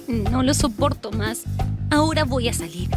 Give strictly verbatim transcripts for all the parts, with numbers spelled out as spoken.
No lo soporto más. Ahora voy a salir.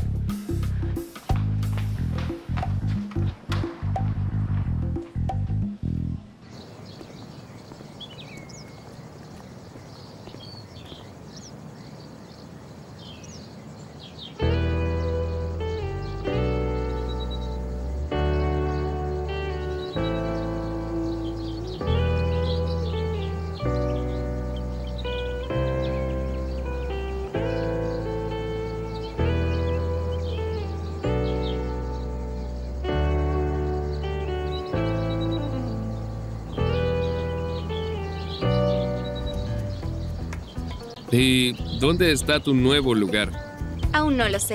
¿Y dónde está tu nuevo lugar? Aún no lo sé.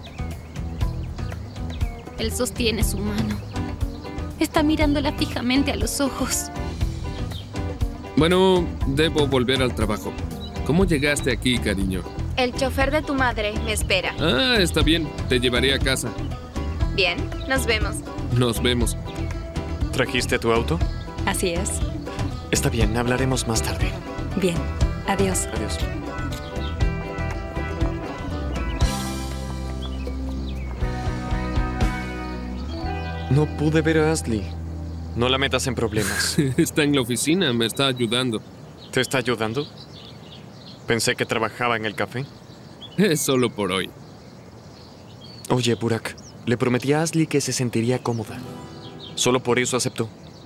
Él sostiene su mano. Está mirándola fijamente a los ojos. Bueno, debo volver al trabajo. ¿Cómo llegaste aquí, cariño? El chofer de tu madre me espera. Ah, está bien. Te llevaré a casa. Bien, nos vemos. Nos vemos. ¿Trajiste tu auto? Así es. Está bien, hablaremos más tarde. Bien. Adiós. Adiós. No pude ver a Ashley. No la metas en problemas. Está en la oficina, me está ayudando. ¿Te está ayudando? Pensé que trabajaba en el café. Es solo por hoy. Oye, Burak, le prometí a Ashley que se sentiría cómoda. Solo por eso aceptó.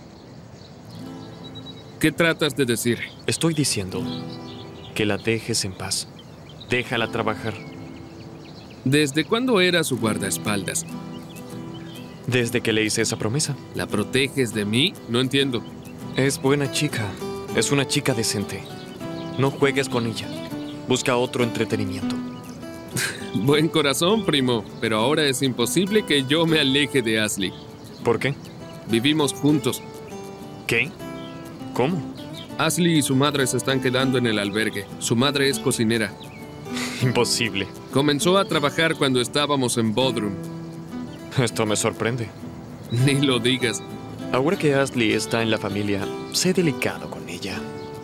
¿Qué tratas de decir? Estoy diciendo que la dejes en paz. Déjala trabajar. ¿Desde cuándo era su guardaespaldas? Desde que le hice esa promesa. ¿La proteges de mí? No entiendo. Es buena chica. Es una chica decente. No juegues con ella. Busca otro entretenimiento. Buen corazón, primo. Pero ahora es imposible que yo me aleje de Ashley. ¿Por qué? Vivimos juntos. ¿Qué? ¿Cómo? Ashley y su madre se están quedando en el albergue. Su madre es cocinera. Imposible. Comenzó a trabajar cuando estábamos en Bodrum. Esto me sorprende. Ni lo digas. Ahora que Ashley está en la familia, sé delicado con ella.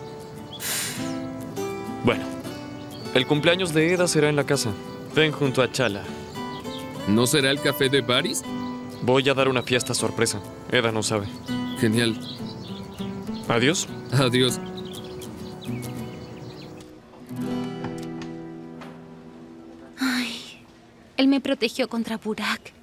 Bueno, el cumpleaños de Eda será en la casa. Ven junto a Chala. ¿No será el café de Baris? Voy a dar una fiesta sorpresa. Eda no sabe. Genial. Adiós. Adiós. Ay, él me protegió contra Burak.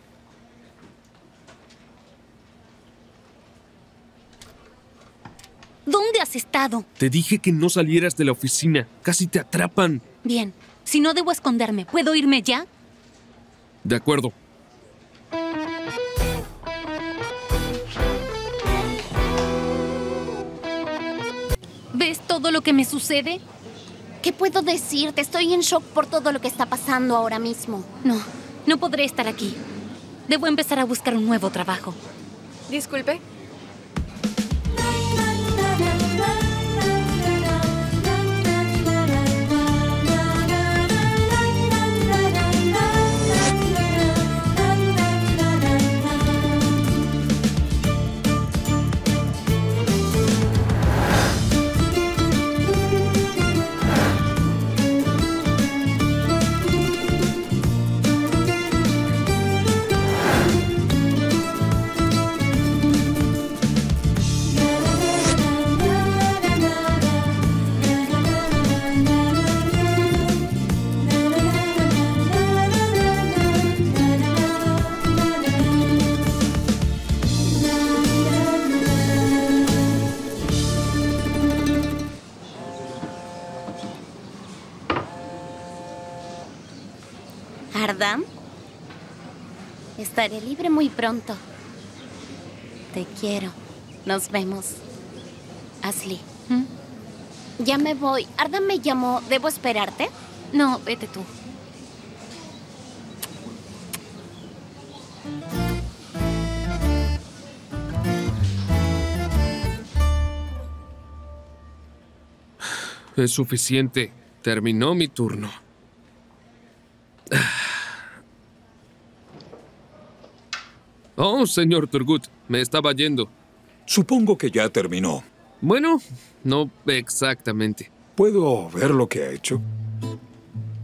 ¿Dónde has estado? Te dije que no salieras de la oficina. Casi te atrapan. Bien, si no debo esconderme, ¿puedo irme ya? De acuerdo. ¿Ves todo lo que me sucede? ¿Qué puedo decirte? Estoy en shock por todo lo que está pasando ahora mismo. No, no podré estar aquí. Debo empezar a buscar un nuevo trabajo. Disculpe. ¿Ardam? Estaré libre muy pronto. Te quiero. Nos vemos. Ashley. ¿Mm? Ya me voy. Ardam me llamó. ¿Debo esperarte? No, vete tú. Es suficiente. Terminó mi turno. Oh, señor Turgut, me estaba yendo. Supongo que ya terminó. Bueno, no exactamente. ¿Puedo ver lo que ha hecho?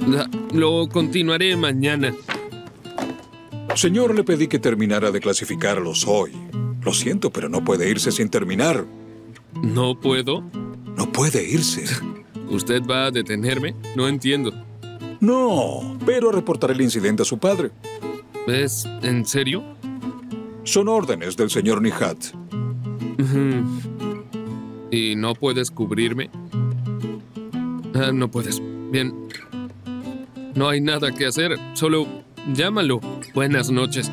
Da- Lo continuaré mañana. Señor, le pedí que terminara de clasificarlos hoy. Lo siento, pero no puede irse sin terminar. ¿No puedo? No puede irse. ¿Usted va a detenerme? No entiendo. No, pero reportaré el incidente a su padre. ¿Es en serio? Son órdenes del señor Nihat. Ujú. ¿Y no puedes cubrirme? Ah, no puedes. Bien. No hay nada que hacer. Solo llámalo. Buenas noches.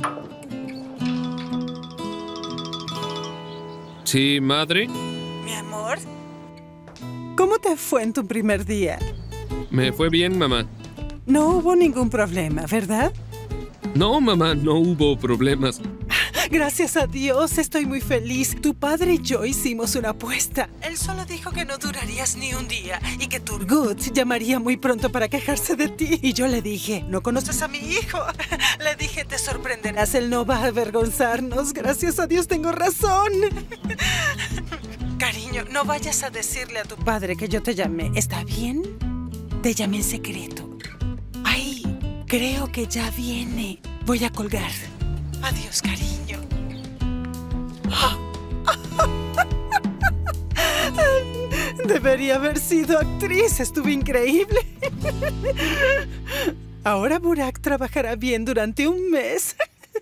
¿Sí, madre? Mi amor, ¿cómo te fue en tu primer día? Me fue bien, mamá. No hubo ningún problema, ¿verdad? No, mamá, no hubo problemas. Gracias a Dios, estoy muy feliz. Tu padre y yo hicimos una apuesta. Él solo dijo que no durarías ni un día y que Turgut llamaría muy pronto para quejarse de ti. Y yo le dije, ¿no conoces a mi hijo? Le dije, te sorprenderás, él no va a avergonzarnos. Gracias a Dios tengo razón. Cariño, no vayas a decirle a tu padre que yo te llamé. ¿Está bien? Te llamé en secreto. Ay, creo que ya viene. Voy a colgar. Adiós, cariño. Debería haber sido actriz. Estuvo increíble. Ahora Burak trabajará bien durante un mes.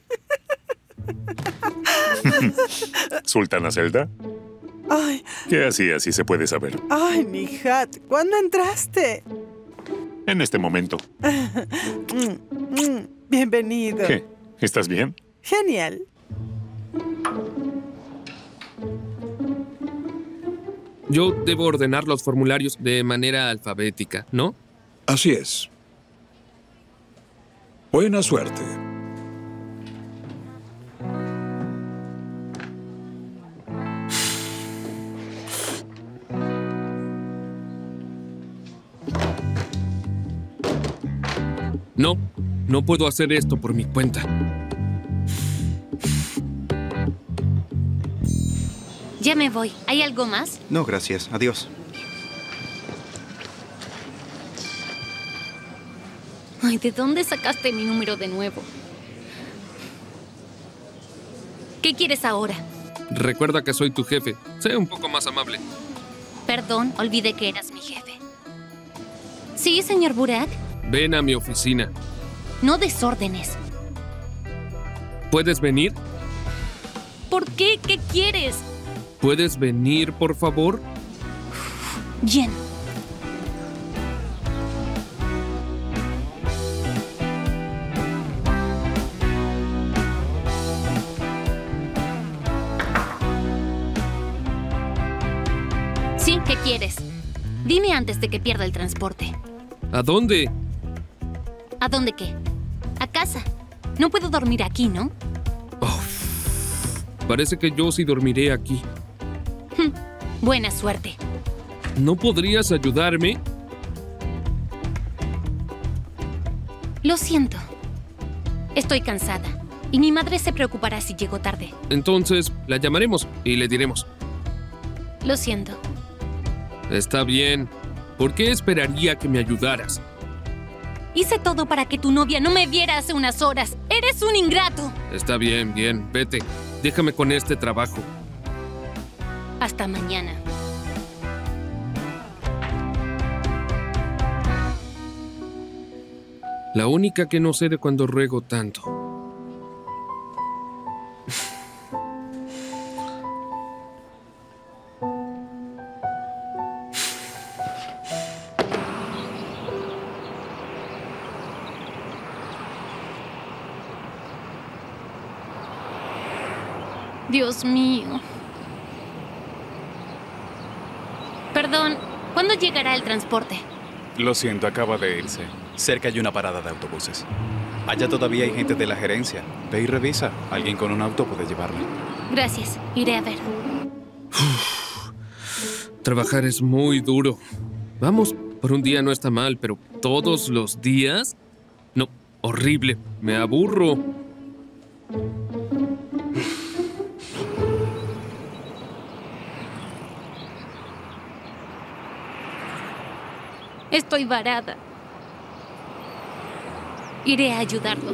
¿Sultana Zelda? Ay, ¿Qué hacía, si se puede saber? ay, Nihat, ¿cuándo entraste? En este momento. Mm, mm, Bienvenido. ¿Qué? ¿Estás bien? Genial. Yo debo ordenar los formularios de manera alfabética, ¿no? Así es. Buena suerte. No, no puedo hacer esto por mi cuenta. Ya me voy. ¿Hay algo más? No, gracias. Adiós. Ay, ¿de dónde sacaste mi número de nuevo? ¿Qué quieres ahora? Recuerda que soy tu jefe. Sé un poco más amable. Perdón, olvidé que eras mi jefe. Sí, señor Burak. Ven a mi oficina. No desórdenes. ¿Puedes venir? ¿Por qué? ¿Qué quieres? ¿Puedes venir, por favor? Bien. Sí, ¿qué quieres? Dime antes de que pierda el transporte. ¿A dónde? ¿A dónde qué? A casa. No puedo dormir aquí, ¿no? Oh, parece que yo sí dormiré aquí. Buena suerte. ¿No podrías ayudarme? Lo siento. Estoy cansada. Y mi madre se preocupará si llego tarde. Entonces, la llamaremos y le diremos. Lo siento. Está bien. ¿Por qué esperaría que me ayudaras? Hice todo para que tu novia no me viera hace unas horas. ¡Eres un ingrato! Está bien, bien. Vete. Déjame con este trabajo. Hasta mañana. La única que no sé de cuando ruego tanto. Dios mío. Perdón, ¿cuándo llegará el transporte? Lo siento, acaba de irse. Cerca hay una parada de autobuses. Allá todavía hay gente de la gerencia. Ve y revisa. Alguien con un auto puede llevarla. Gracias, iré a ver. Trabajar es muy duro. Vamos, por un día no está mal, pero ¿todos los días? No, horrible. Me aburro. Estoy varada. Iré a ayudarlo.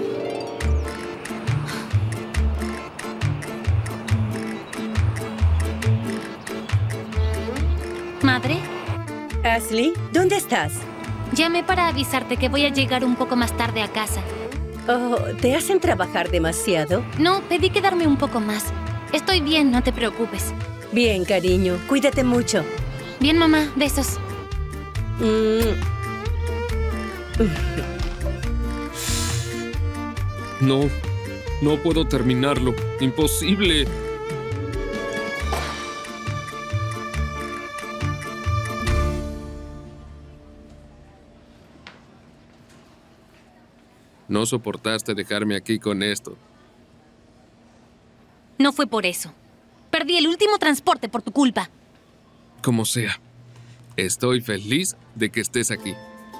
¿Madre? Ashley, ¿dónde estás? Llamé para avisarte que voy a llegar un poco más tarde a casa. Oh, ¿te hacen trabajar demasiado? No, pedí quedarme un poco más. Estoy bien, no te preocupes. Bien, cariño. Cuídate mucho. Bien, mamá. Besos. Mm. No, no puedo terminarlo. Imposible. No soportaste dejarme aquí con esto. No fue por eso. Perdí el último transporte por tu culpa. Como sea, estoy feliz de que estés aquí.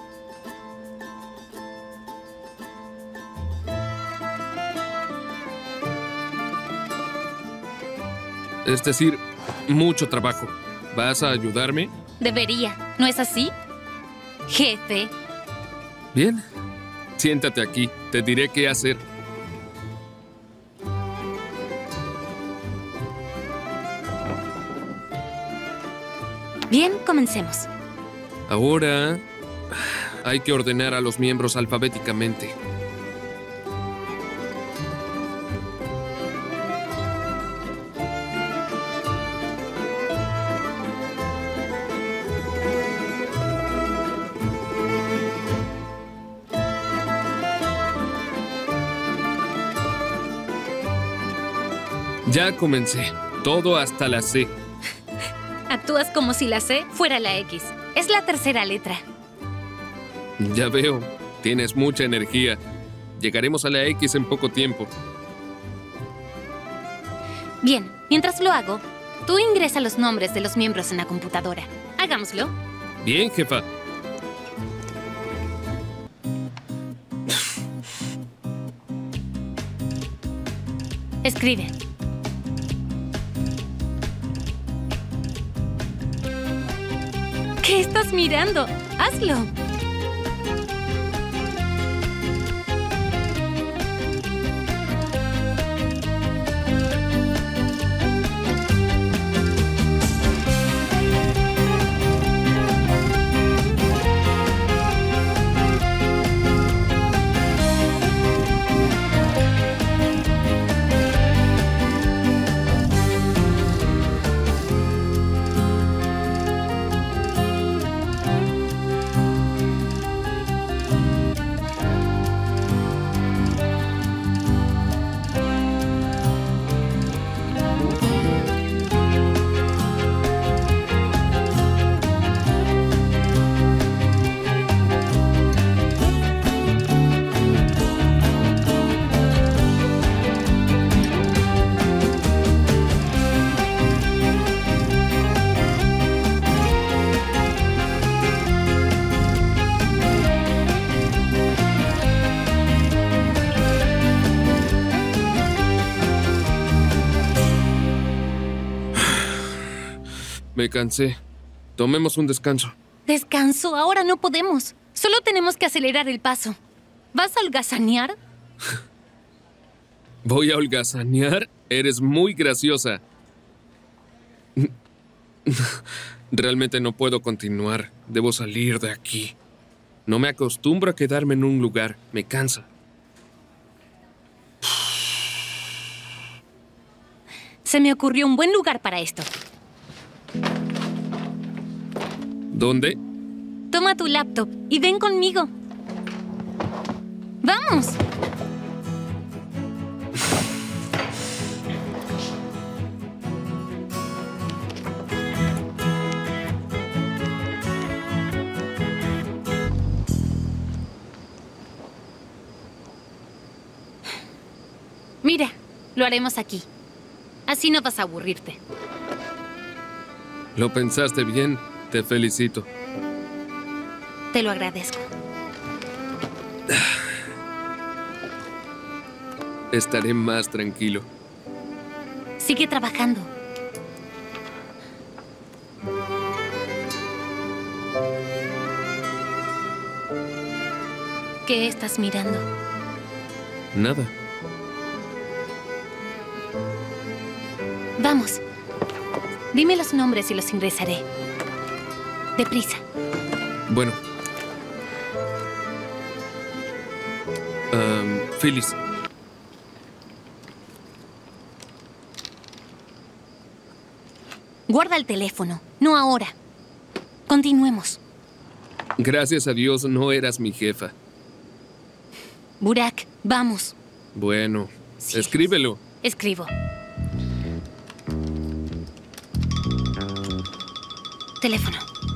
Es decir, mucho trabajo. ¿Vas a ayudarme? Debería, ¿no es así? Jefe. Bien. Siéntate aquí. Te diré qué hacer. Bien, comencemos. Ahora hay que ordenar a los miembros alfabéticamente. Ya comencé. Todo hasta la C. Actúas como si la C fuera la X. Es la tercera letra. Ya veo. Tienes mucha energía. Llegaremos a la X en poco tiempo. Bien, mientras lo hago, tú ingresa los nombres de los miembros en la computadora. Hagámoslo. Bien, jefa. Escribe. ¿Qué estás mirando? ¡Hazlo! Me cansé. Tomemos un descanso. Descanso, ahora no podemos. Solo tenemos que acelerar el paso. ¿Vas a holgazanear? ¿Voy a holgazanear? Eres muy graciosa. Realmente no puedo continuar. Debo salir de aquí. No me acostumbro a quedarme en un lugar. Me cansa. Se me ocurrió un buen lugar para esto. ¿Dónde? Toma tu laptop y ven conmigo. ¡Vamos! Mira, lo haremos aquí. Así no vas a aburrirte. Lo pensaste bien. Te felicito. Te lo agradezco. Estaré más tranquilo. Sigue trabajando. ¿Qué estás mirando? Nada. Vamos. Dime los nombres y los ingresaré. Deprisa. Bueno. Um, Phyllis. Guarda el teléfono. No ahora. Continuemos. Gracias a Dios no eras mi jefa. Burak, vamos. Bueno, Sí. escríbelo. Escribo. Teléfono.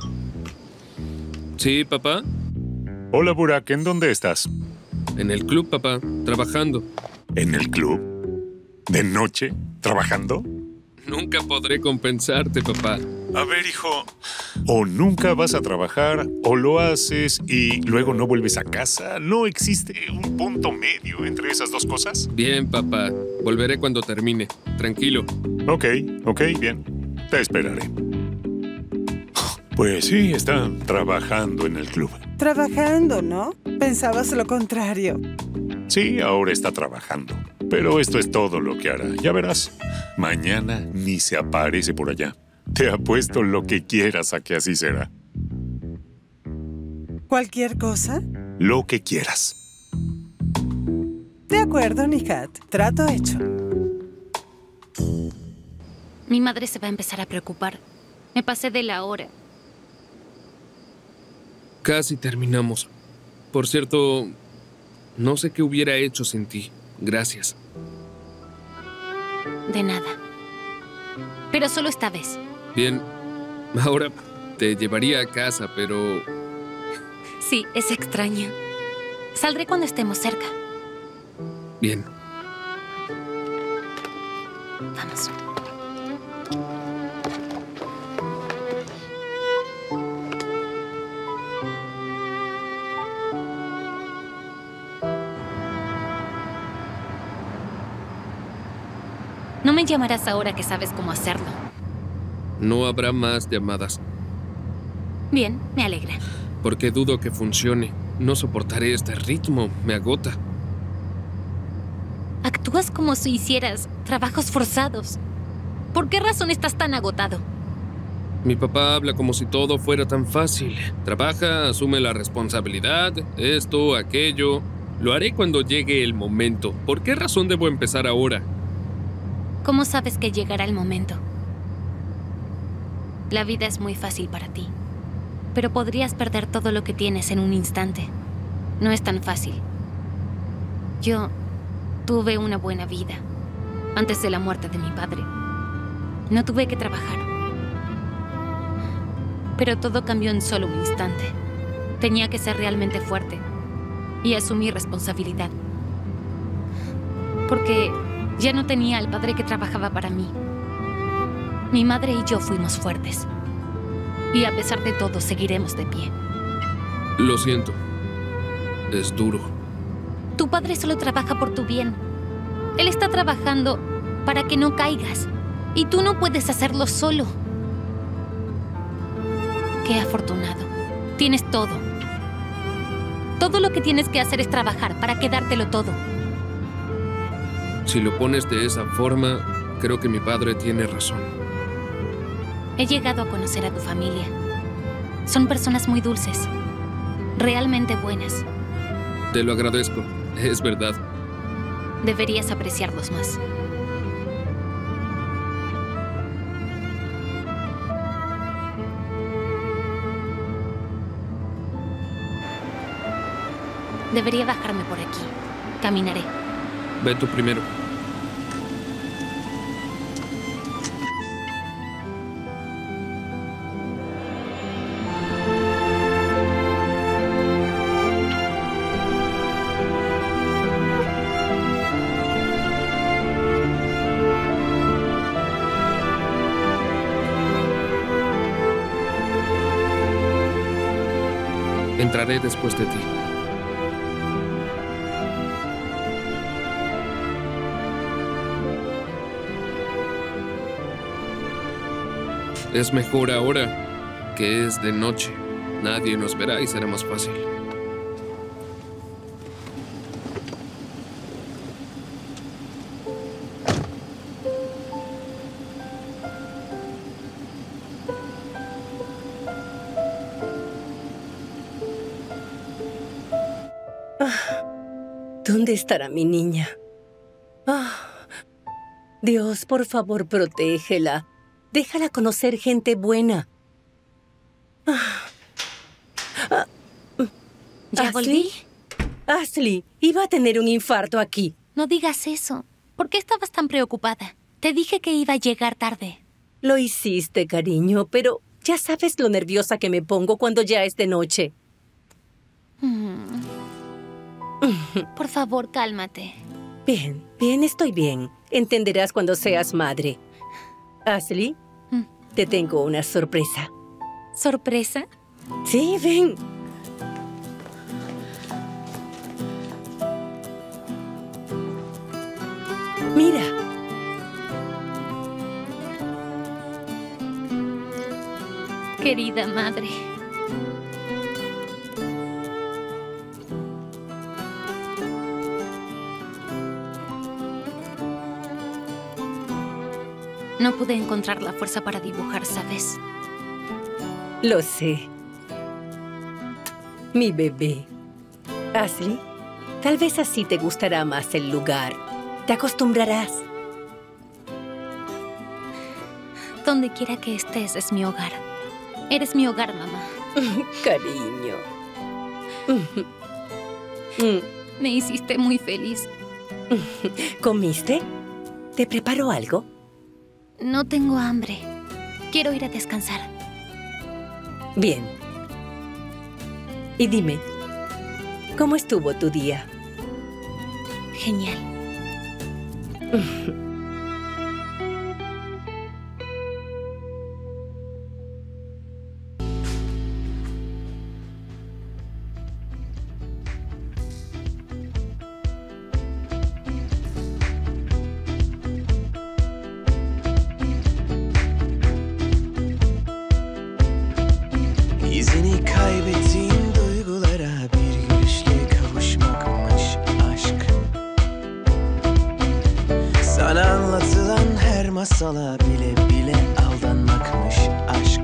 Sí, papá. Hola, Burak, ¿en dónde estás? En el club, papá. Trabajando. ¿En el club? ¿De noche? ¿Trabajando? Nunca podré compensarte, papá. A ver, hijo. O nunca vas a trabajar, o lo haces y luego no vuelves a casa. ¿No existe un punto medio entre esas dos cosas? Bien, papá. Volveré cuando termine. Tranquilo. Ok, ok, bien. Te esperaré. Pues sí, está trabajando en el club. Trabajando, ¿no? Pensabas lo contrario. Sí, ahora está trabajando. Pero esto es todo lo que hará. Ya verás. Mañana ni se aparece por allá. Te apuesto lo que quieras a que así será. ¿Cualquier cosa? Lo que quieras. De acuerdo, Nihat. Trato hecho. Mi madre se va a empezar a preocupar. Me pasé de la hora. Casi terminamos. Por cierto, no sé qué hubiera hecho sin ti. Gracias. De nada. Pero solo esta vez. Bien, ahora te llevaría a casa, pero... Sí, es extraño. Saldré cuando estemos cerca. Bien. Vamos. No me llamarás ahora que sabes cómo hacerlo. No habrá más llamadas. Bien, me alegra. Porque dudo que funcione. No soportaré este ritmo. Me agota. Actúas como si hicieras trabajos forzados. ¿Por qué razón estás tan agotado? Mi papá habla como si todo fuera tan fácil. Trabaja, asume la responsabilidad, esto, aquello. Lo haré cuando llegue el momento. ¿Por qué razón debo empezar ahora? ¿Cómo sabes que llegará el momento? La vida es muy fácil para ti, pero podrías perder todo lo que tienes en un instante. No es tan fácil. Yo tuve una buena vida antes de la muerte de mi padre. No tuve que trabajar. Pero todo cambió en solo un instante. Tenía que ser realmente fuerte y asumir responsabilidad. Porque ya no tenía al padre que trabajaba para mí. Mi madre y yo fuimos fuertes. Y a pesar de todo, seguiremos de pie. Lo siento. Es duro. Tu padre solo trabaja por tu bien. Él está trabajando para que no caigas. Y tú no puedes hacerlo solo. Qué afortunado. Tienes todo. Todo lo que tienes que hacer es trabajar para quedártelo todo. Si lo pones de esa forma, creo que mi padre tiene razón. He llegado a conocer a tu familia. Son personas muy dulces. Realmente buenas. Te lo agradezco. Es verdad. Deberías apreciarlos más. Debería bajarme por aquí. Caminaré. Ve tú primero. Entraré después de ti. Es mejor ahora que es de noche. Nadie nos verá y será más fácil. ¿Dónde estará mi niña? Ah, Dios, por favor, protégela. Déjala conocer gente buena. Ah. Ah. ¿Ya volví? Ashley, iba a tener un infarto aquí. No digas eso. ¿Por qué estabas tan preocupada? Te dije que iba a llegar tarde. Lo hiciste, cariño, pero ya sabes lo nerviosa que me pongo cuando ya es de noche. Mm. Por favor, cálmate. Bien, bien, estoy bien. Entenderás cuando seas madre. Ashley, mm. te tengo una sorpresa. ¿Sorpresa? Sí, ven. Mira. Querida madre. No pude encontrar la fuerza para dibujar, ¿sabes? Lo sé. Mi bebé. Ashley, tal vez así te gustará más el lugar. Te acostumbrarás. Donde quiera que estés es mi hogar. Eres mi hogar, mamá. Cariño. Me hiciste muy feliz. ¿Comiste? ¿Te preparo algo? No tengo hambre. Quiero ir a descansar. Bien. Y dime, ¿cómo estuvo tu día? Genial. İzini kaybettiğim duygulara bir gülüşle kavuşmakmış aşk. Sana anlatılan her masala bile bile aldanmakmış aşk.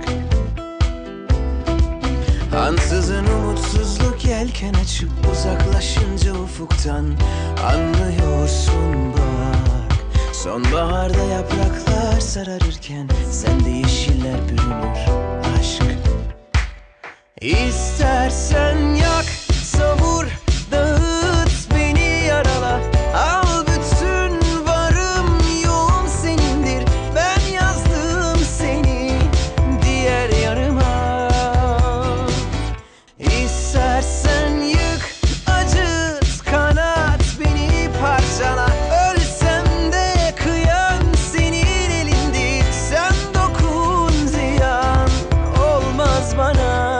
Ansızın umutsuzluk yelken açıp uzaklaşınca ufuktan anlıyorsun bak. Sonbaharda yapraklar sararırken sende yeşiller bürünür aşk. İstersen yak, savur, dağıt, beni yarala. Al bütün varım yoğum senindir. Ben yazdım seni diğer yarıma. İstersen yık, acıt, kanat, beni parçala. Ölsem de kıyam senin elindir. Sen dokun, ziyan olmaz bana.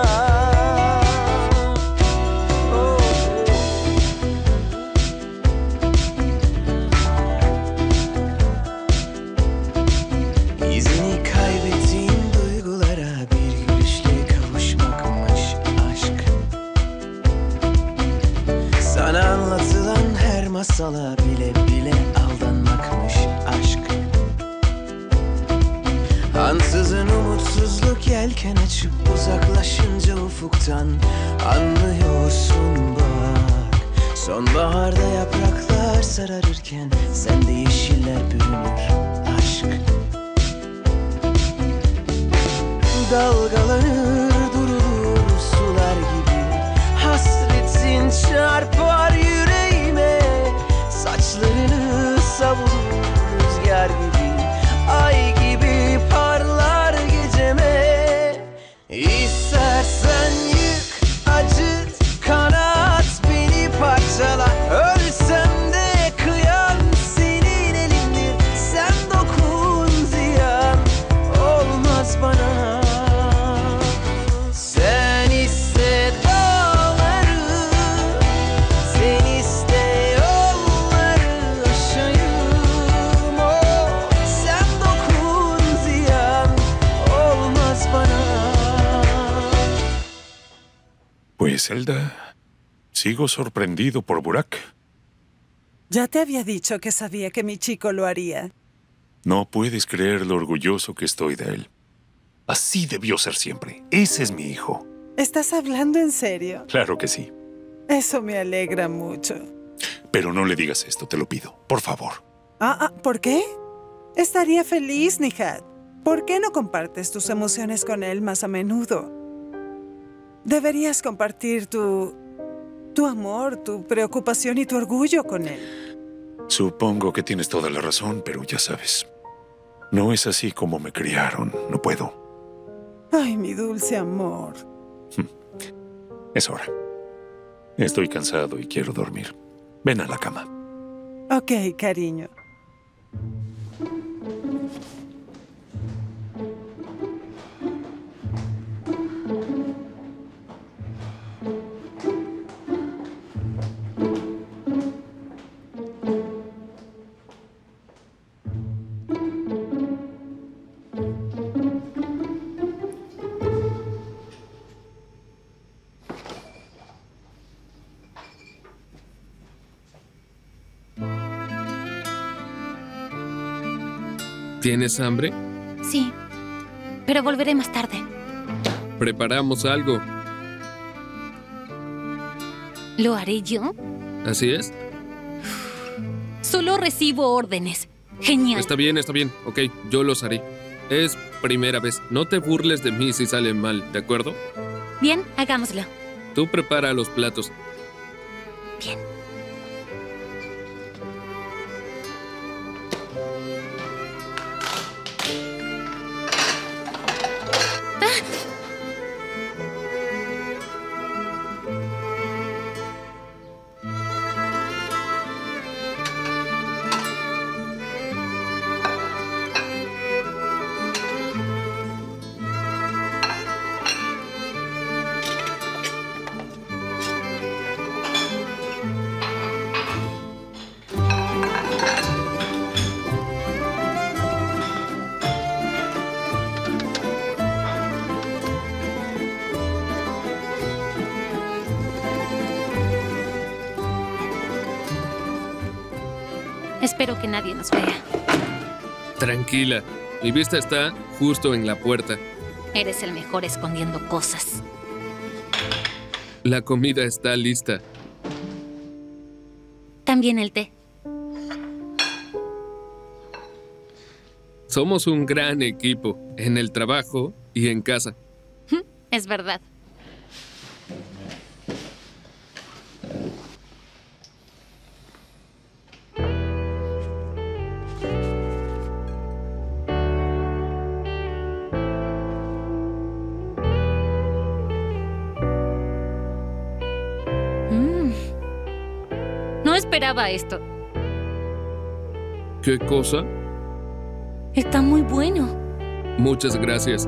İzini kaybettiğim duygulara bir gülüşle kavuşmakmış aşk. Sana anlatılan her masala bile bile aldanmakmış aşk. Ansızın umutsuzluk yelken açıp uzaklaşınca ufuktan anlıyorsun bak. Sonbaharda yapraklar sararırken sende yeşiller bürünür aşk. Dalgalanır durur sular gibi. Hasretin çarpar yüreğime. Saçlarını savurur rüzgar gibi. Ay gibi parlar geceme. İstersen yık, acıt, kanat, beni parçala. Ölsem de kıyam senin elindir. Sen dokun, ziyan olmaz bana. Sen iste dağları, sen iste yolları aşayım. Oh, sen dokun, ziyan olmaz bana. Pues Zelda, sigo sorprendido por Burak. Ya te había dicho que sabía que mi chico lo haría. No puedes creer lo orgulloso que estoy de él. Así debió ser siempre. Ese es mi hijo. ¿Estás hablando en serio? Claro que sí. Eso me alegra mucho. Pero no le digas esto, te lo pido. Por favor. Ah, ah, ¿por qué? Estaría feliz, Nihat. ¿Por qué no compartes tus emociones con él más a menudo? Deberías compartir tu... tu amor, tu preocupación y tu orgullo con él. Supongo que tienes toda la razón, pero ya sabes. No es así como me criaron. No puedo. Ay, mi dulce amor. Es hora. Estoy cansado y quiero dormir. Ven a la cama. Ok, cariño. ¿Tienes hambre? Sí, pero volveré más tarde. Preparamos algo. ¿Lo haré yo? ¿Así es? Solo recibo órdenes. Genial. Está bien, está bien. Ok, yo los haré. Es primera vez. No te burles de mí si sale mal, ¿de acuerdo? Bien, hagámoslo. Tú prepara los platos. Bien. Espero que nadie nos vea. Tranquila. Mi vista está justo en la puerta. Eres el mejor escondiendo cosas. La comida está lista. También el té. Somos un gran equipo, en el trabajo y en casa. Es verdad. No esperaba esto. ¿Qué cosa? Está muy bueno. Muchas gracias.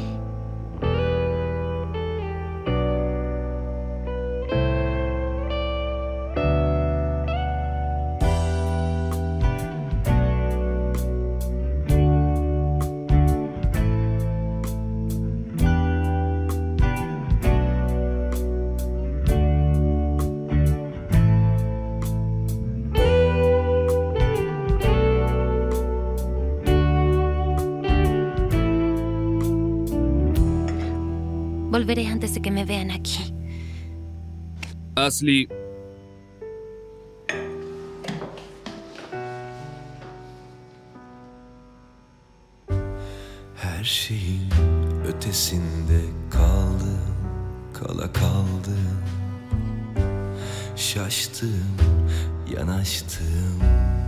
Volveré antes de que me vean aquí. Ashley. Her şeyin ötesinde kaldım, kala kaldım. Şaştım, yanaştım.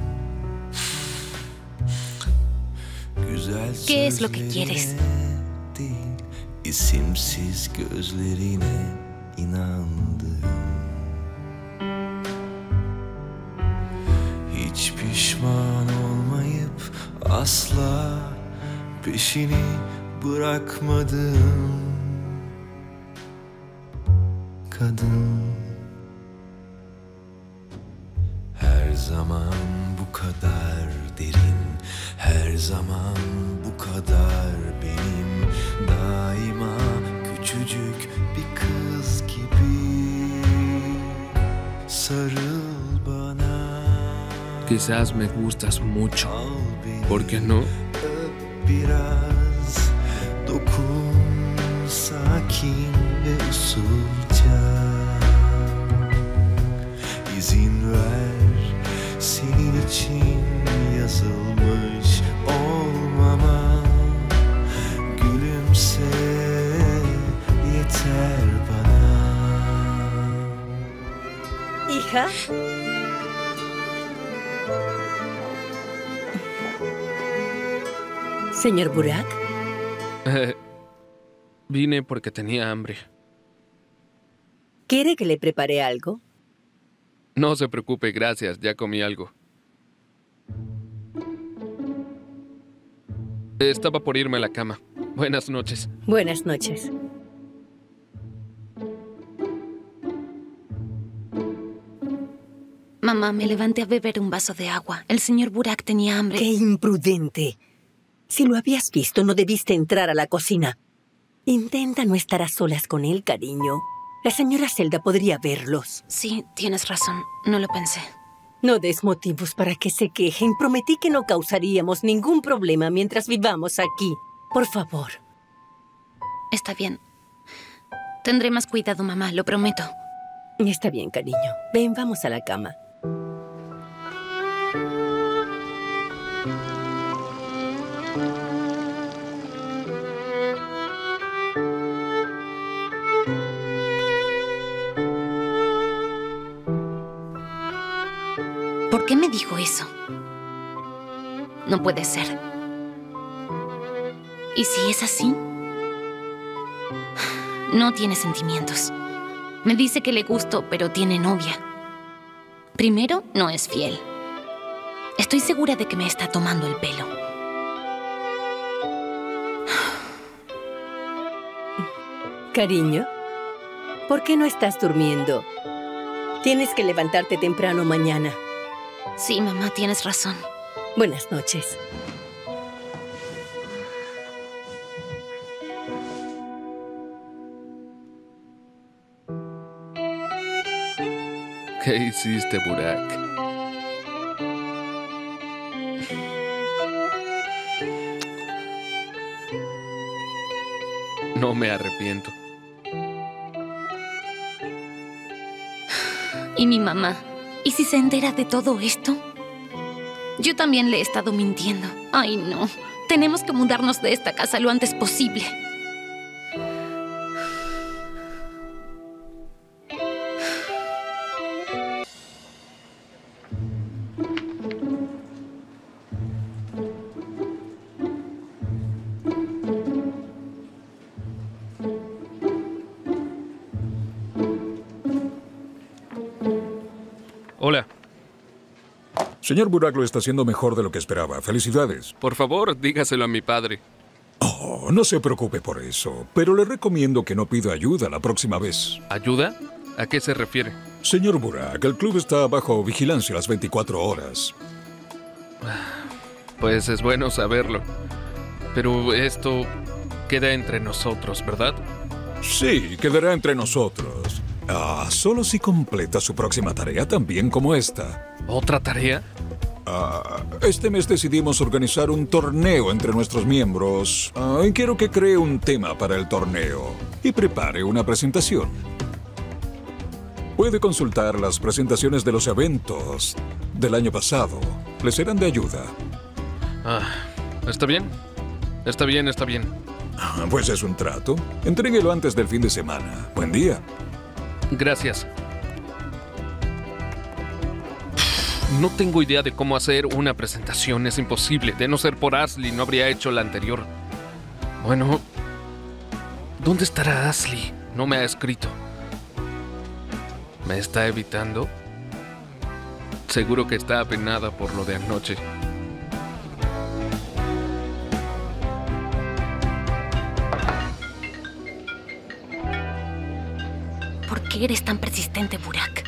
Güzel ¿Qué es lo que quieres? değil, isimsiz gözlerine inandım. Hiç pişman olmayıp asla peşini bırakmadım. Kadın her zaman bu kadar derin, her zaman bu kadar benim, daima küçücük bir kız gibi. Sarıl bana. Quizás me gustas mucho. ¿Por qué no? Biraz dokun, sakin ve usulca. İzin ver senin için yazılmış olmama. Gülümse yeter bana. Hija. Señor Burak. Eh, vine porque tenía hambre. ¿Quiere que le prepare algo? No se preocupe, gracias. Ya comí algo. Estaba por irme a la cama. Buenas noches. Buenas noches. Mamá, me levanté a beber un vaso de agua. El señor Burak tenía hambre. ¡Qué imprudente! Si lo habías visto, no debiste entrar a la cocina. Intenta no estar a solas con él, cariño. La señora Zelda podría verlos. Sí, tienes razón. No lo pensé. No des motivos para que se quejen. Prometí que no causaríamos ningún problema mientras vivamos aquí. Por favor. Está bien. Tendré más cuidado, mamá, lo prometo. Está bien, cariño. Ven, vamos a la cama. ¿Por qué me dijo eso? No puede ser. ¿Y si es así? No tiene sentimientos. Me dice que le gusto, pero tiene novia. Primero, no es fiel. Estoy segura de que me está tomando el pelo. Cariño, ¿por qué no estás durmiendo? Tienes que levantarte temprano mañana. Sí, mamá, tienes razón. Buenas noches. ¿Qué hiciste, Burak? No me arrepiento. ¿Y mi mamá? ¿Y si se entera de todo esto? Yo también le he estado mintiendo. Ay, no. Tenemos que mudarnos de esta casa lo antes posible. Hola. Señor Burak lo está haciendo mejor de lo que esperaba. Felicidades. Por favor, dígaselo a mi padre. Oh, no se preocupe por eso, pero le recomiendo que no pida ayuda la próxima vez. ¿Ayuda? ¿A qué se refiere? Señor Burak, el club está bajo vigilancia las veinticuatro horas. Pues es bueno saberlo. Pero esto queda entre nosotros, ¿verdad? Sí, quedará entre nosotros. Ah, solo si completa su próxima tarea tan bien como esta. ¿Otra tarea? Ah, este mes decidimos organizar un torneo entre nuestros miembros. Ah, y quiero que cree un tema para el torneo y prepare una presentación. Puede consultar las presentaciones de los eventos del año pasado. Le serán de ayuda. Ah, ¿está bien? Está bien, está bien. Ah, pues es un trato. Entréguelo antes del fin de semana. Buen día. Gracias. No tengo idea de cómo hacer una presentación. Es imposible. De no ser por Ashley, no habría hecho la anterior. Bueno, ¿dónde estará Ashley? No me ha escrito. ¿Me está evitando? Seguro que está apenada por lo de anoche. ¿Por qué eres tan persistente, Burak?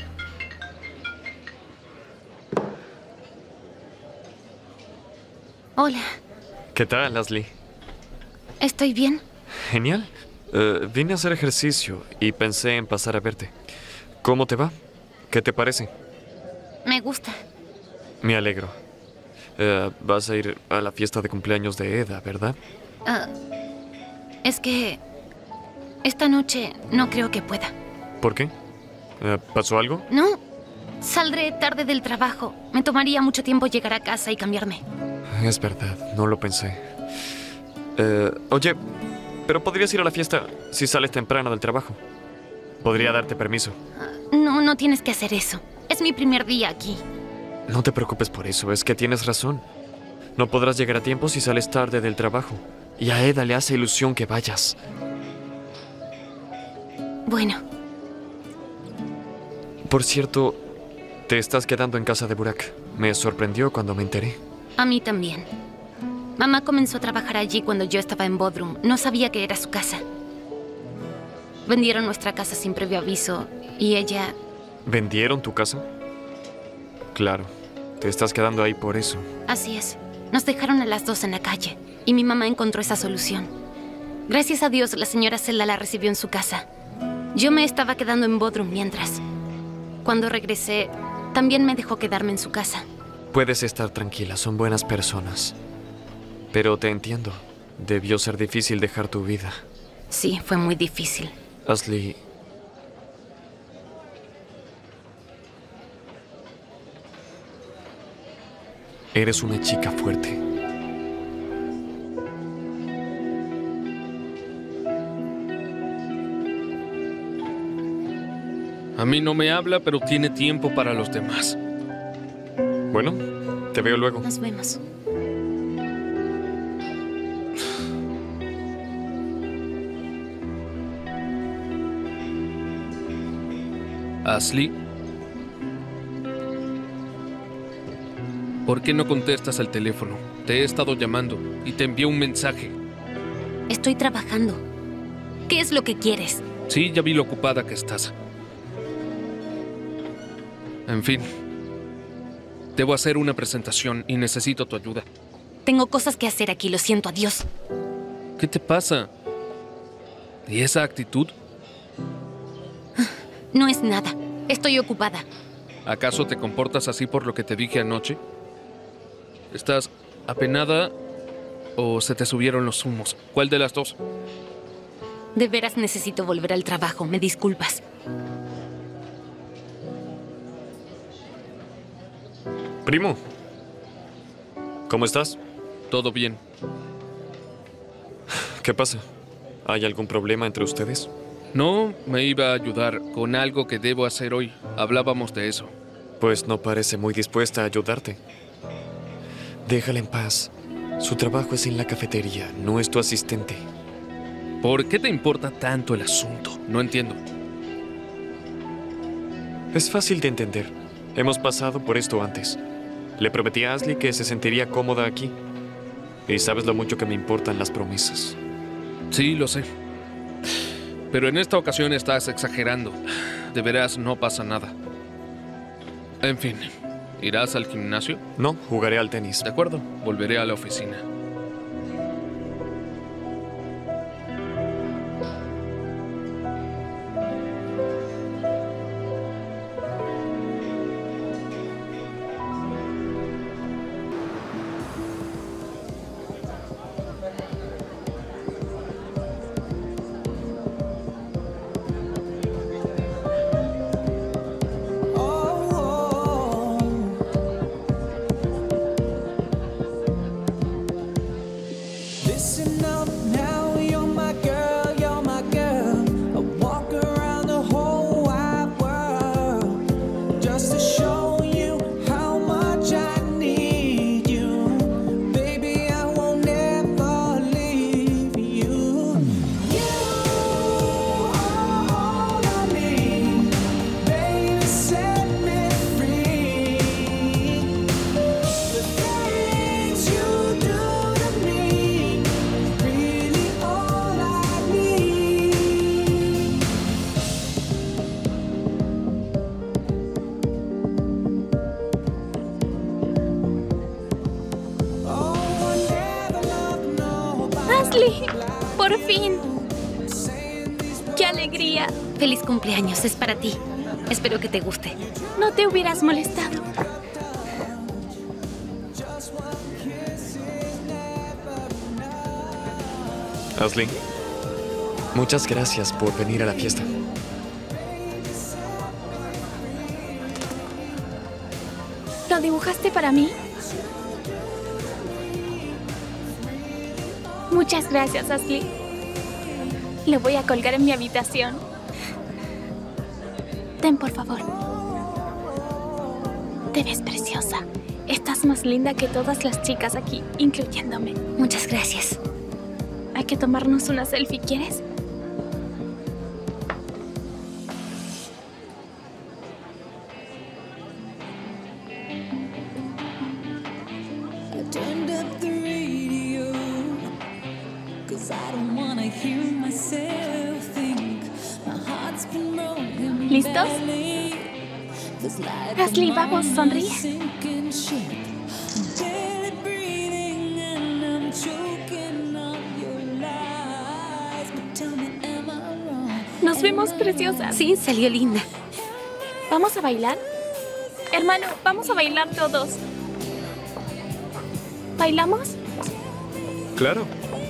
Hola. ¿Qué tal, Ashley? ¿Estoy bien? Genial. Uh, vine a hacer ejercicio y pensé en pasar a verte. ¿Cómo te va? ¿Qué te parece? Me gusta. Me alegro. Uh, vas a ir a la fiesta de cumpleaños de Eda, ¿verdad? Uh, es que esta noche no creo que pueda. ¿Por qué? Uh, ¿Pasó algo? No, Saldré tarde del trabajo. Me tomaría mucho tiempo llegar a casa y cambiarme. Es verdad, no lo pensé. Eh, oye, pero podrías ir a la fiesta si sales temprano del trabajo. Podría darte permiso. No, no tienes que hacer eso. Es mi primer día aquí. No te preocupes por eso, es que tienes razón. No podrás llegar a tiempo si sales tarde del trabajo. Y a Eda le hace ilusión que vayas. Bueno. Por cierto, te estás quedando en casa de Burak. Me sorprendió cuando me enteré. A mí también. Mamá comenzó a trabajar allí cuando yo estaba en Bodrum. No sabía que era su casa. Vendieron nuestra casa sin previo aviso y ella... ¿Vendieron tu casa? Claro, te estás quedando ahí por eso. Así es. Nos dejaron a las dos en la calle y mi mamá encontró esa solución. Gracias a Dios, la señora Zelda la recibió en su casa. Yo me estaba quedando en Bodrum mientras. Cuando regresé, también me dejó quedarme en su casa. Puedes estar tranquila, son buenas personas. Pero te entiendo. Debió ser difícil dejar tu vida. Sí, fue muy difícil. Ashley... Eres una chica fuerte. A mí no me habla, pero tiene tiempo para los demás. Bueno, te veo luego. Nos vemos. Ashley, ¿por qué no contestas al teléfono? Te he estado llamando y te envié un mensaje. Estoy trabajando. ¿Qué es lo que quieres? Sí, ya vi lo ocupada que estás. En fin, debo hacer una presentación y necesito tu ayuda. Tengo cosas que hacer aquí, lo siento, adiós. ¿Qué te pasa? ¿Y esa actitud? No es nada. Estoy ocupada. ¿Acaso te comportas así por lo que te dije anoche? ¿Estás apenada o se te subieron los humos? ¿Cuál de las dos? De veras necesito volver al trabajo. Me disculpas. Primo, ¿cómo estás? Todo bien. ¿Qué pasa? ¿Hay algún problema entre ustedes? No, me iba a ayudar con algo que debo hacer hoy. Hablábamos de eso. Pues no parece muy dispuesta a ayudarte. Déjala en paz. Su trabajo es en la cafetería, no es tu asistente. ¿Por qué te importa tanto el asunto? No entiendo. Es fácil de entender. Hemos pasado por esto antes. Le prometí a Ashley que se sentiría cómoda aquí. Y sabes lo mucho que me importan las promesas. Sí, lo sé. Pero en esta ocasión estás exagerando. De veras, no pasa nada. En fin, ¿irás al gimnasio? No, jugaré al tenis. De acuerdo, volveré a la oficina. ¡Por fin! ¡Qué alegría! Feliz cumpleaños, es para ti. Espero que te guste. No te hubieras molestado. Ashley, muchas gracias por venir a la fiesta. dibujaste para mí? Muchas gracias, Ashley. Lo voy a colgar en mi habitación. Ten, por favor. Te ves preciosa. Estás más linda que todas las chicas aquí, incluyéndome. Muchas gracias. Hay que tomarnos una selfie, ¿quieres? I turned up the radio, 'cause I don't wanna hear myself think. My heart's been broken. ¿Listos? badly. Feels like Ashley, I'm vamos, on a sonríe. sinking ship. Barely breathing and I'm choking on your lies. But tell me, am I wrong? Nos vemos preciosas. Sí, salió linda. ¿Vamos a bailar? Hermano, vamos a bailar todos. ¿Bailamos? Claro.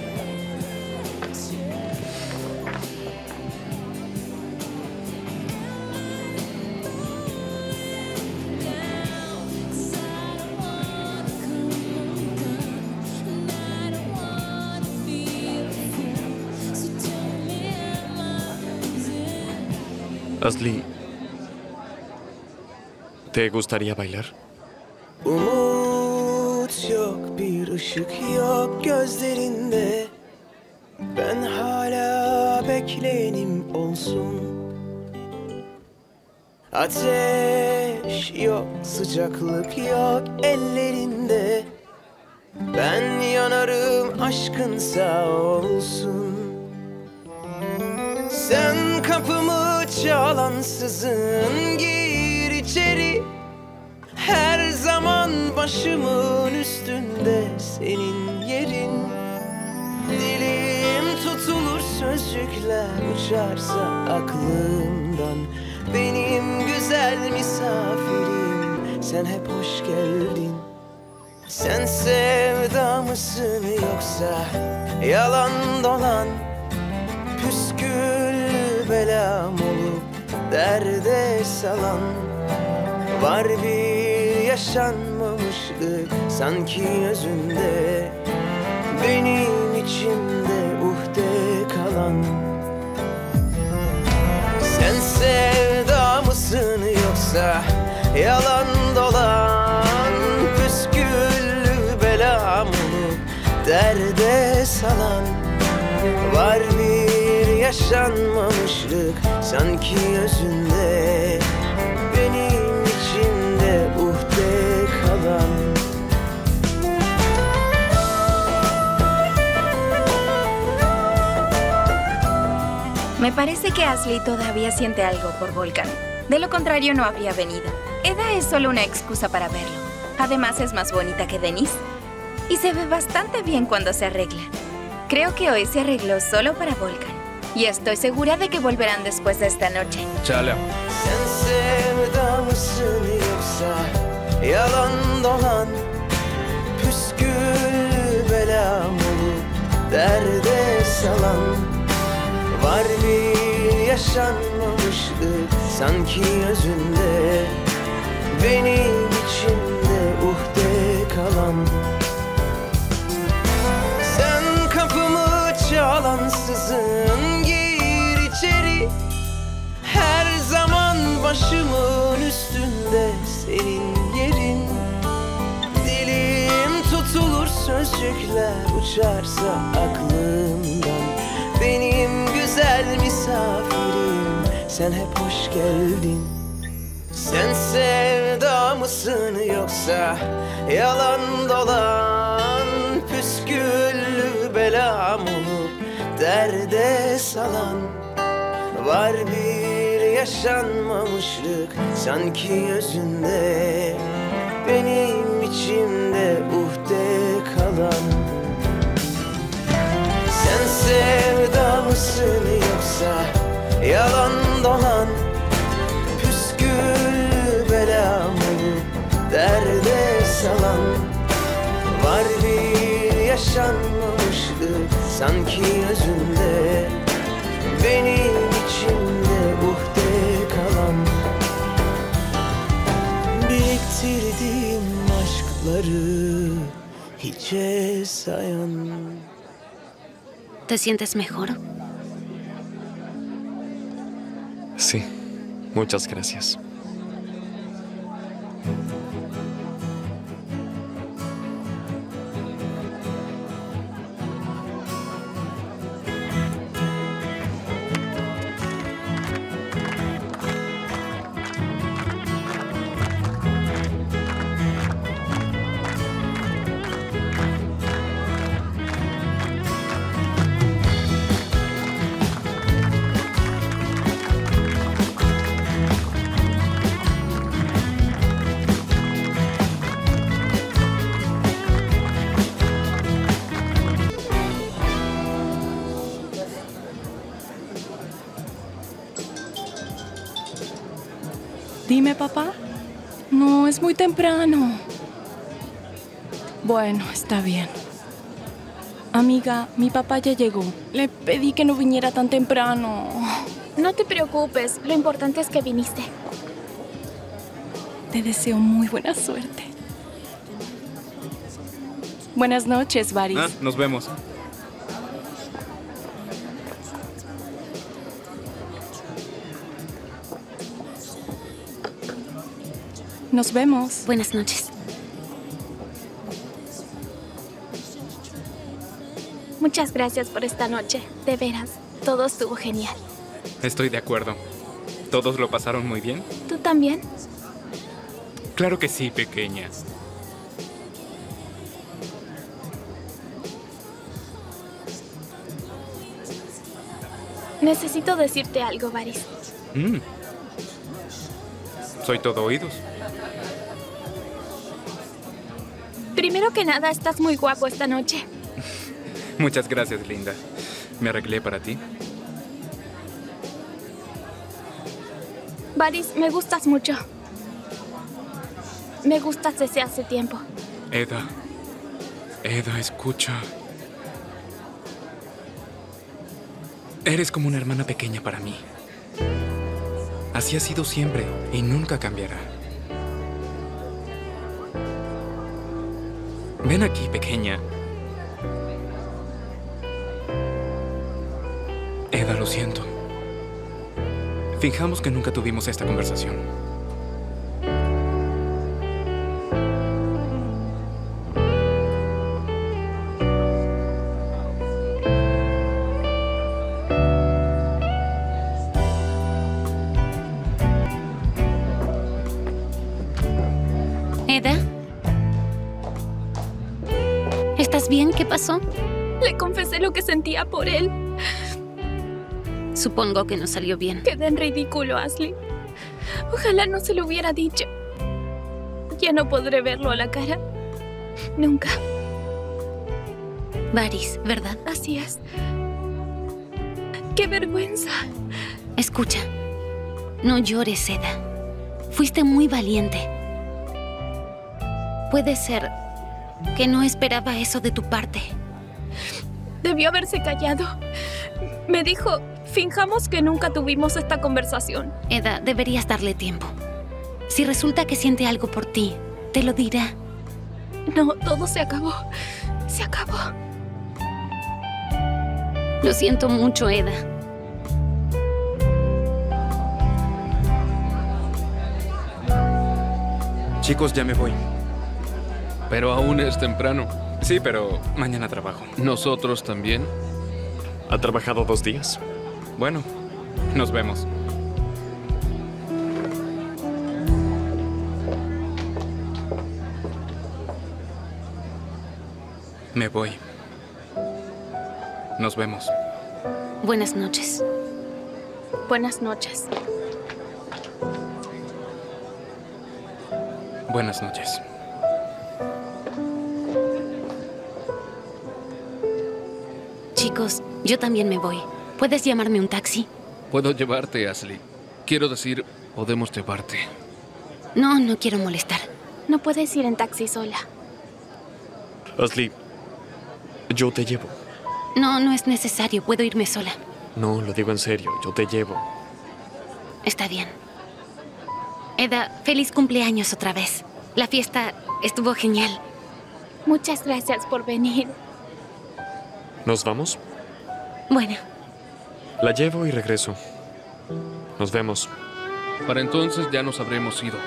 Ashley, ¿te gustaría bailar? Umut yok, bir ışık yok gözlerinde. Ben hala bekleyenim olsun. Ateş yok, sıcaklık yok ellerinde. Ben yanarım, aşkın sağ olsun. Sen kapımı çalansızın, gir içeri. Her zaman başımın üstünde senin yerin. Dilim tutulur, sözcükler uçarsa aklımdan. Benim güzel misafirim, sen hep hoş geldin. Sen sevda mısın yoksa yalan dolan? Püsküllü belam olup derde salan. Var bir yaşanmamışlık sanki özünde. Benim içimde uhde kalan. Sen sevda mısın yoksa yalan dolan? Püsküllü belam olup derde salan. Var bir yaşanmamışlık sanki özünde. Benim içimde uhde kalan. Me parece que Ashley todavía siente algo por Volkan. De lo contrario, no habría venido. Eda es solo una excusa para verlo. Además, es más bonita que Denise. Y se ve bastante bien cuando se arregla. Creo que hoy se arregló solo para Volkan. Y estoy segura de que volverán después de esta noche. Çağla. Sen sevda mısın yoksa yalan dolan? Püskül belam olup derde salan. Var bir yaşanmamışlık sanki özünde. Benim içimde uhde kalan. Sen kapımı çalansızın, gir içeri. Her zaman başımın üstünde senin yerin. Dilim tutulur, sözcükler uçarsa aklımdan. Benim güzel misafirim, sen hep hoş geldin. Sen sevda mısın yoksa yalan dolan? Püsküllü belam olup derde salan. Var bir yaşanmamışlık sanki özünde. Benim içimde uhde kalan. Sen sevda mısın yoksa yalan dolan? Püskül belam olup derde salan. Var bir yaşanmamışlık sanki özünde. Benim içimde uhde kalan. Biriktirdiğim umutları hiçe sayan. ¿Te sientes mejor? Sí, muchas gracias. Dime, papá. No, es muy temprano. Bueno, está bien. Amiga, mi papá ya llegó. Le pedí que no viniera tan temprano. No te preocupes, lo importante es que viniste. Te deseo muy buena suerte. Buenas noches, Varys. Ah, nos vemos. Nos vemos. Buenas noches. Muchas gracias por esta noche. De veras, todo estuvo genial. Estoy de acuerdo. ¿Todos lo pasaron muy bien? ¿Tú también? Claro que sí, pequeña. Necesito decirte algo, Varys. Mm. Soy todo oídos. Primero que nada, estás muy guapo esta noche. Muchas gracias, linda. Me arreglé para ti. Varys, me gustas mucho. Me gustas desde hace tiempo. Eda. Eda, escucha. Eres como una hermana pequeña para mí. Así ha sido siempre y nunca cambiará. Ven aquí, pequeña. Eda, lo siento. Fijamos que nunca tuvimos esta conversación. ¿Eda? ¿Estás bien? ¿Qué pasó? Le confesé lo que sentía por él. Supongo que no salió bien. Quedé en ridículo, Ashley. Ojalá no se lo hubiera dicho. Ya no podré verlo a la cara. Nunca. Varys, ¿verdad? Así es. ¡Qué vergüenza! Escucha. No llores, Eda. Fuiste muy valiente. Puede ser que no esperaba eso de tu parte. Debió haberse callado. Me dijo, finjamos que nunca tuvimos esta conversación. Eda, deberías darle tiempo. Si resulta que siente algo por ti, te lo dirá. No, todo se acabó. Se acabó. Lo siento mucho, Eda. Chicos, ya me voy. Pero aún es temprano. Sí, pero mañana trabajo. ¿Nosotros también? ¿Ha trabajado dos días? Bueno, nos vemos. Me voy. Nos vemos. Buenas noches. Buenas noches. Buenas noches. Chicos, yo también me voy. ¿Puedes llamarme un taxi? Puedo llevarte, Ashley. Quiero decir, podemos llevarte. No, no quiero molestar. No puedes ir en taxi sola. Ashley, yo te llevo. No, no es necesario. Puedo irme sola. No, lo digo en serio. Yo te llevo. Está bien. Eda, feliz cumpleaños otra vez. La fiesta estuvo genial. Muchas gracias por venir. ¿Nos vamos? Bueno. La llevo y regreso. Nos vemos. Para entonces ya nos habremos ido.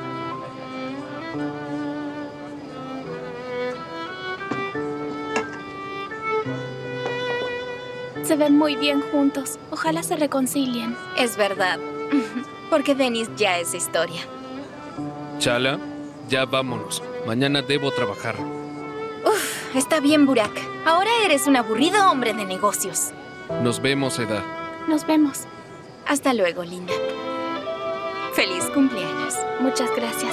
Se ven muy bien juntos. Ojalá se reconcilien. Es verdad. Porque Dennis ya es historia. Chala, ya vámonos. Mañana debo trabajar. Uf, está bien, Burak. Ahora eres un aburrido hombre de negocios. Nos vemos, Eda. Nos vemos. Hasta luego, linda. Feliz cumpleaños. Muchas gracias.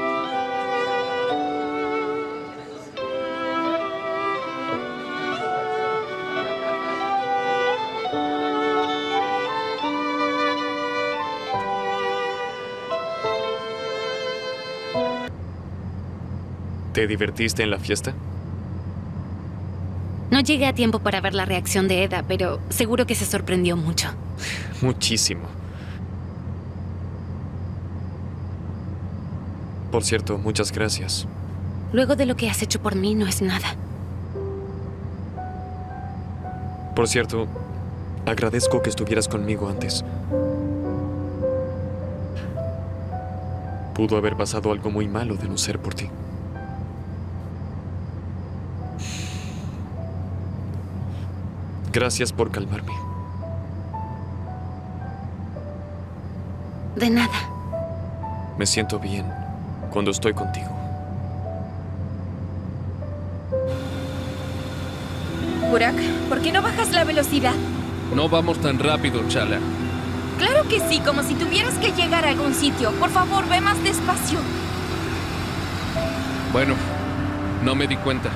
¿Te divertiste en la fiesta? No llegué a tiempo para ver la reacción de Eda, pero seguro que se sorprendió mucho. Muchísimo. Por cierto, muchas gracias. Luego de lo que has hecho por mí, no es nada. Por cierto, agradezco que estuvieras conmigo antes. Pudo haber pasado algo muy malo de no ser por ti. Gracias por calmarme. De nada. Me siento bien cuando estoy contigo. Burak, ¿por qué no bajas la velocidad? No vamos tan rápido, Chala. Claro que sí, como si tuvieras que llegar a algún sitio. Por favor, ve más despacio. Bueno, no me di cuenta.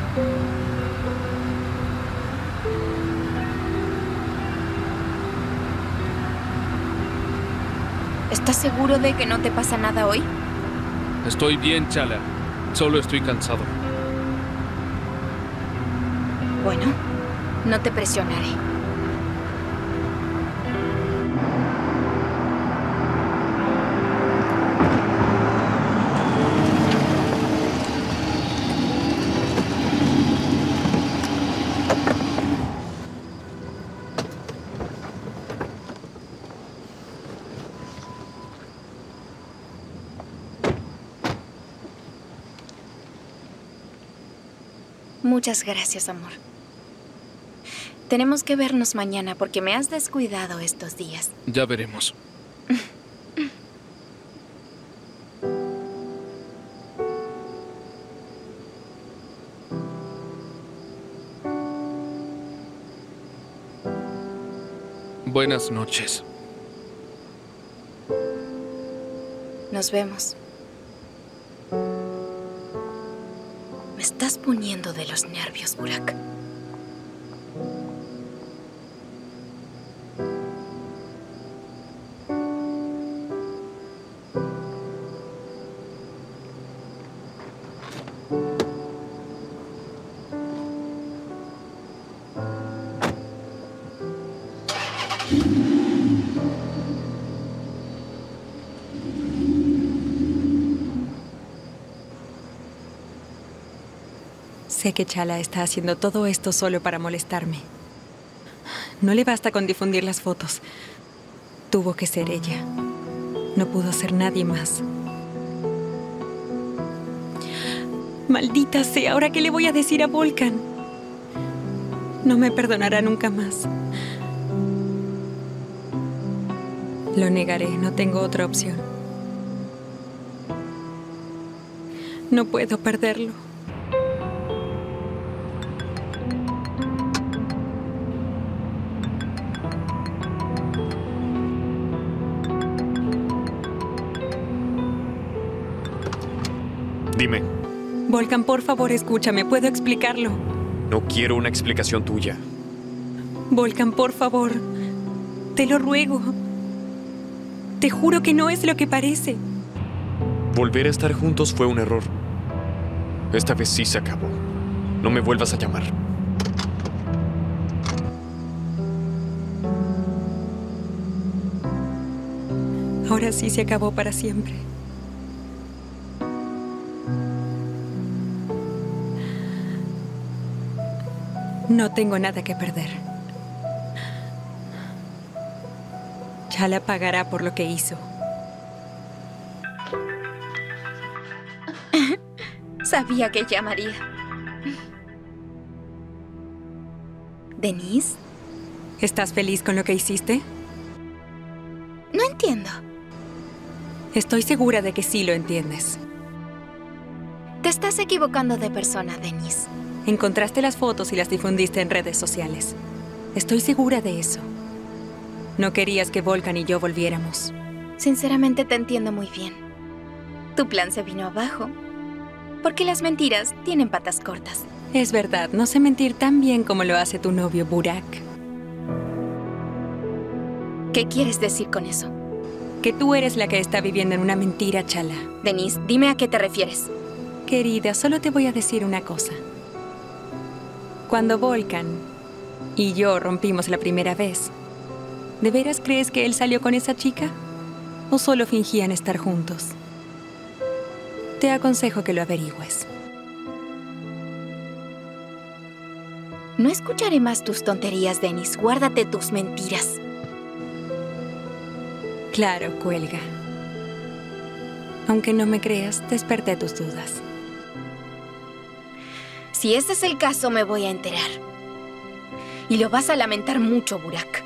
¿Estás seguro de que no te pasa nada hoy? Estoy bien, Chala. Solo estoy cansado. Bueno, no te presionaré. Muchas gracias, amor. Tenemos que vernos mañana porque me has descuidado estos días. Ya veremos. Buenas noches. Nos vemos. Me estás poniendo de los nervios, Burak. Sé que Chala está haciendo todo esto solo para molestarme. No le basta con difundir las fotos. Tuvo que ser ella. No pudo ser nadie más. Maldita sea, ¿ahora qué le voy a decir a Volkan? No me perdonará nunca más. Lo negaré, no tengo otra opción. No puedo perderlo. Dime. Volkan, por favor, escúchame. Puedo explicarlo. No quiero una explicación tuya. Volkan, por favor. Te lo ruego. Te juro que no es lo que parece. Volver a estar juntos fue un error. Esta vez sí se acabó. No me vuelvas a llamar. Ahora sí se acabó para siempre. No tengo nada que perder. Chala pagará por lo que hizo. Sabía que llamaría. ¿Denise? ¿Estás feliz con lo que hiciste? No entiendo. Estoy segura de que sí lo entiendes. Te estás equivocando de persona, Denise. Encontraste las fotos y las difundiste en redes sociales. Estoy segura de eso. No querías que Volkan y yo volviéramos. Sinceramente te entiendo muy bien. Tu plan se vino abajo. Porque las mentiras tienen patas cortas. Es verdad, no sé mentir tan bien como lo hace tu novio Burak. ¿Qué quieres decir con eso? Que tú eres la que está viviendo en una mentira, Chala. Denise, dime a qué te refieres. Querida, solo te voy a decir una cosa. Cuando Volkan y yo rompimos la primera vez, ¿de veras crees que él salió con esa chica? ¿O solo fingían estar juntos? Te aconsejo que lo averigües. No escucharé más tus tonterías, Denise. Guárdate tus mentiras. Claro, cuelga. Aunque no me creas, desperté tus dudas. Si ese es el caso, me voy a enterar. Y lo vas a lamentar mucho, Burak.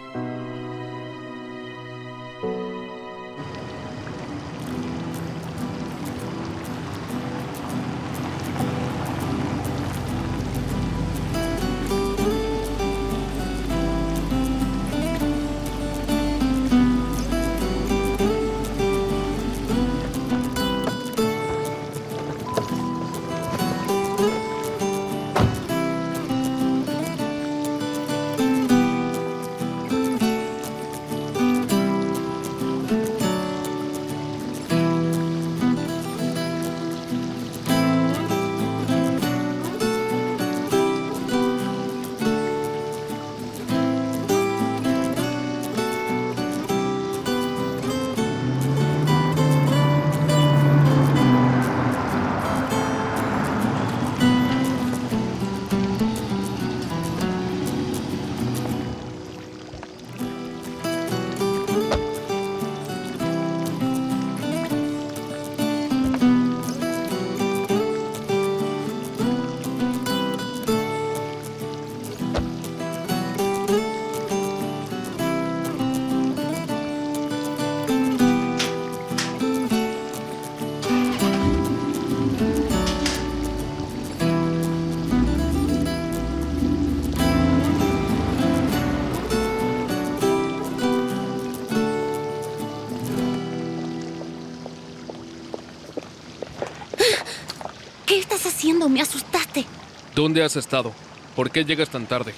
¿Qué estás haciendo? Me asustaste. ¿Dónde has estado? ¿Por qué llegas tan tarde?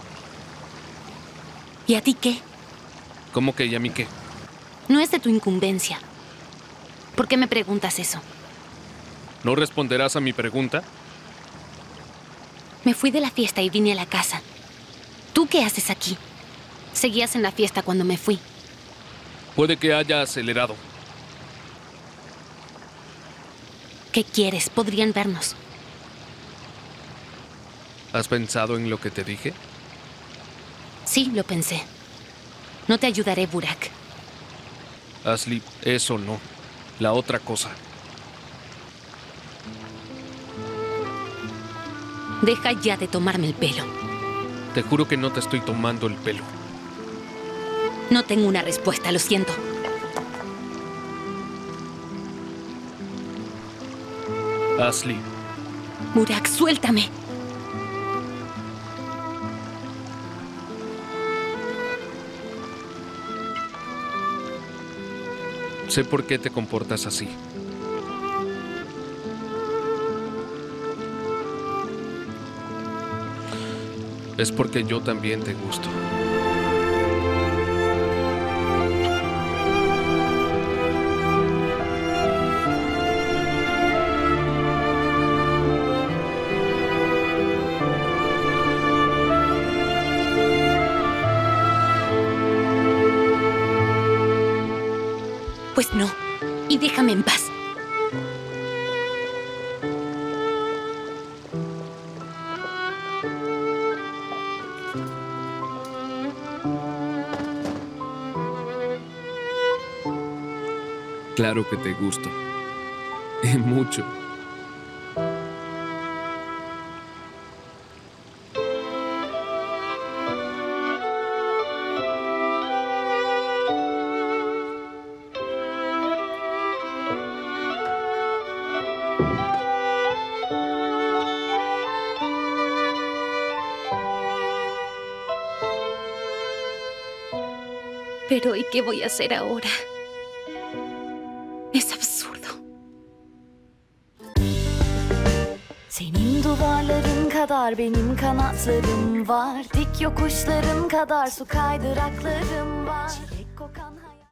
¿Y a ti qué? ¿Cómo que y a mí qué? No es de tu incumbencia. ¿Por qué me preguntas eso? ¿No responderás a mi pregunta? Me fui de la fiesta y vine a la casa. ¿Tú qué haces aquí? Seguías en la fiesta cuando me fui. Puede que haya acelerado. ¿Qué quieres? Podrían vernos. ¿Has pensado en lo que te dije? Sí, lo pensé. No te ayudaré, Burak. Ashley, eso no. La otra cosa. Deja ya de tomarme el pelo. Te juro que no te estoy tomando el pelo. No tengo una respuesta, lo siento. Ashley. Burak, suéltame. Sé por qué te comportas así. Es porque yo también te gusto. Pues no. Y déjame en paz. Claro que te gusto. Y mucho. Pero ¿y qué voy a hacer ahora? Es absurdo. Senin duvarların kadar benim kanatlarım var. Dik yokuşların kadar su kaydıraklarım var. Çilek kokan